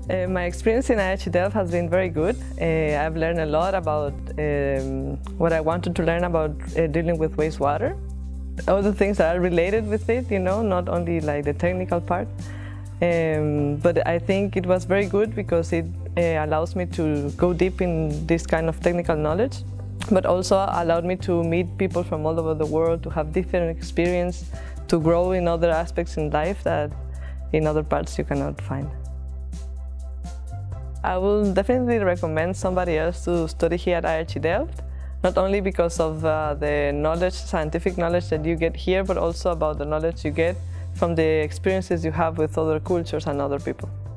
My experience in IHE Delft has been very good. I've learned a lot about what I wanted to learn about dealing with wastewater. All the things that are related with it, you know, not only like the technical part. But I think it was very good because it allows me to go deep in this kind of technical knowledge, but also allowed me to meet people from all over the world, to have different experience, to grow in other aspects in life that in other parts you cannot find. I will definitely recommend somebody else to study here at IHE Delft, not only because of the knowledge, scientific knowledge that you get here, but also about the knowledge you get from the experiences you have with other cultures and other people.